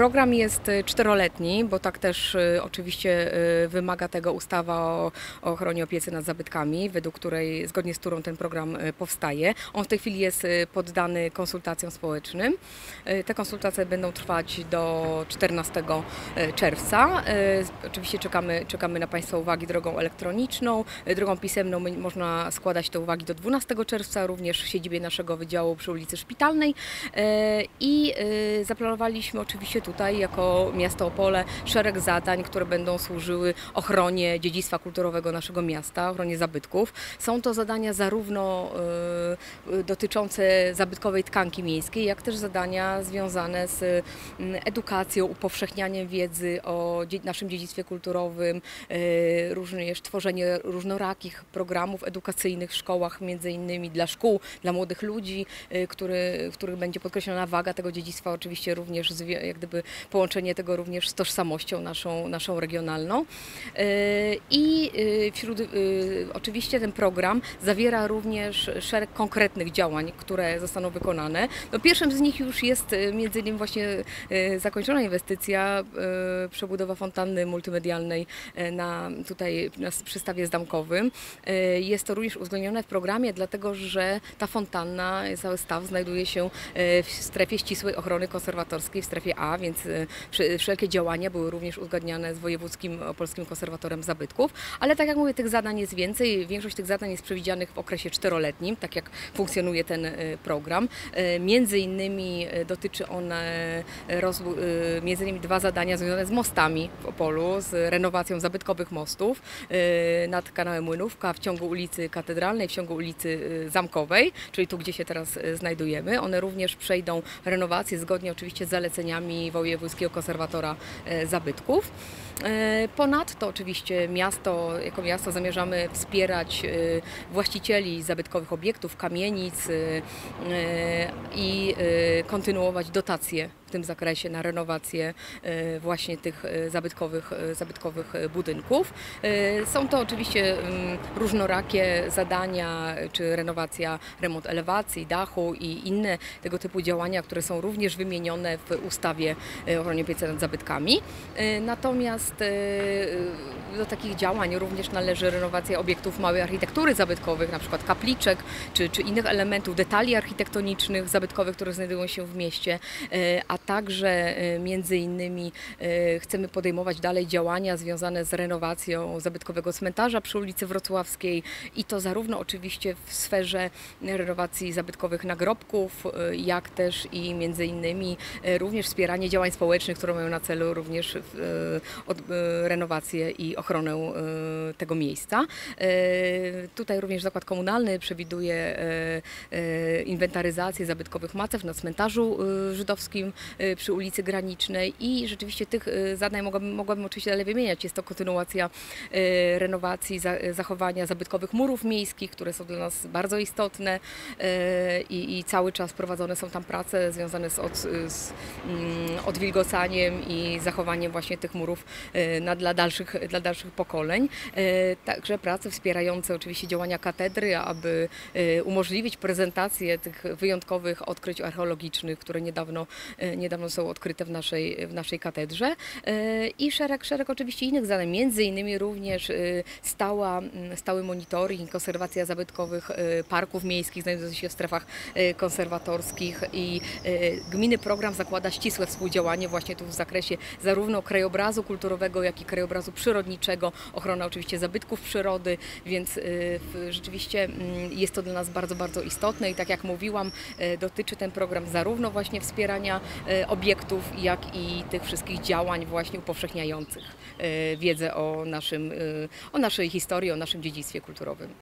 Program jest czteroletni, bo tak też oczywiście wymaga tego ustawa o ochronie opiece nad zabytkami, zgodnie z którą ten program powstaje. On w tej chwili jest poddany konsultacjom społecznym. Te konsultacje będą trwać do 14 czerwca. Oczywiście czekamy na Państwa uwagi drogą elektroniczną. Drogą pisemną można składać te uwagi do 12 czerwca, również w siedzibie naszego wydziału przy ulicy Szpitalnej. I zaplanowaliśmy oczywiście tutaj jako miasto Opole szereg zadań, które będą służyły ochronie dziedzictwa kulturowego naszego miasta, ochronie zabytków. Są to zadania zarówno dotyczące zabytkowej tkanki miejskiej, jak też zadania związane z edukacją, upowszechnianiem wiedzy o naszym dziedzictwie kulturowym, również tworzenie różnorakich programów edukacyjnych w szkołach, między innymi dla szkół, dla młodych ludzi, w których będzie podkreślona waga tego dziedzictwa, oczywiście również jak gdyby połączenie tego również z tożsamością naszą regionalną. I oczywiście ten program zawiera również szereg konkretnych działań, które zostaną wykonane. No, pierwszym z nich już jest między innymi właśnie zakończona inwestycja, przebudowa fontanny multimedialnej tutaj na przystawie Zdamkowym. Jest to również uwzględnione w programie, dlatego że ta fontanna, cały staw znajduje się w strefie ścisłej ochrony konserwatorskiej, w strefie A, więc wszelkie działania były również uzgadniane z Wojewódzkim Opolskim Konserwatorem Zabytków. Ale tak jak mówię, tych zadań jest więcej. Większość tych zadań jest przewidzianych w okresie czteroletnim, tak jak funkcjonuje ten program. Między innymi dotyczy on między innymi dwa zadania związane z mostami w Opolu, z renowacją zabytkowych mostów nad kanałem Młynówka w ciągu ulicy Katedralnej, w ciągu ulicy Zamkowej, czyli tu, gdzie się teraz znajdujemy. One również przejdą renowację zgodnie oczywiście z zaleceniami Wojewódzkiego Konserwatora Zabytków. Ponadto oczywiście jako miasto zamierzamy wspierać właścicieli zabytkowych obiektów, kamienic i kontynuować dotacje w tym zakresie na renowację właśnie tych zabytkowych budynków. Są to oczywiście różnorakie zadania, czy remont elewacji, dachu i inne tego typu działania, które są również wymienione w ustawie o ochronie opiece nad zabytkami. Natomiast do takich działań również należy renowacja obiektów małej architektury zabytkowych, na przykład kapliczek, czy innych elementów, detali architektonicznych, zabytkowych, które znajdują się w mieście, a także między innymi chcemy podejmować dalej działania związane z renowacją zabytkowego cmentarza przy ulicy Wrocławskiej i to zarówno oczywiście w sferze renowacji zabytkowych nagrobków, jak też i między innymi również wspieranie działań społecznych, które mają na celu również renowację i ochronę tego miejsca. Tutaj również Zakład Komunalny przewiduje inwentaryzację zabytkowych macew na cmentarzu żydowskim przy ulicy Granicznej i rzeczywiście tych zadań mogłabym oczywiście dalej wymieniać. Jest to kontynuacja renowacji, zachowania zabytkowych murów miejskich, które są dla nas bardzo istotne i cały czas prowadzone są tam prace związane z odwilgocaniem i zachowaniem właśnie tych murów dla dalszych pokoleń. Także prace wspierające oczywiście działania katedry, aby umożliwić prezentację tych wyjątkowych odkryć archeologicznych, które niedawno są odkryte w naszej katedrze i szereg oczywiście innych zadań, między innymi również stały monitoring, konserwacja zabytkowych parków miejskich znajdujących się w strefach konserwatorskich i gminy program zakłada ścisłe współdziałanie właśnie tu w zakresie zarówno krajobrazu kulturowego, jak i krajobrazu przyrodniczego, ochrona oczywiście zabytków przyrody, więc rzeczywiście jest to dla nas bardzo, bardzo istotne i tak jak mówiłam, dotyczy ten program zarówno właśnie wspierania obiektów, jak i tych wszystkich działań właśnie upowszechniających wiedzę o naszej historii, o naszym dziedzictwie kulturowym.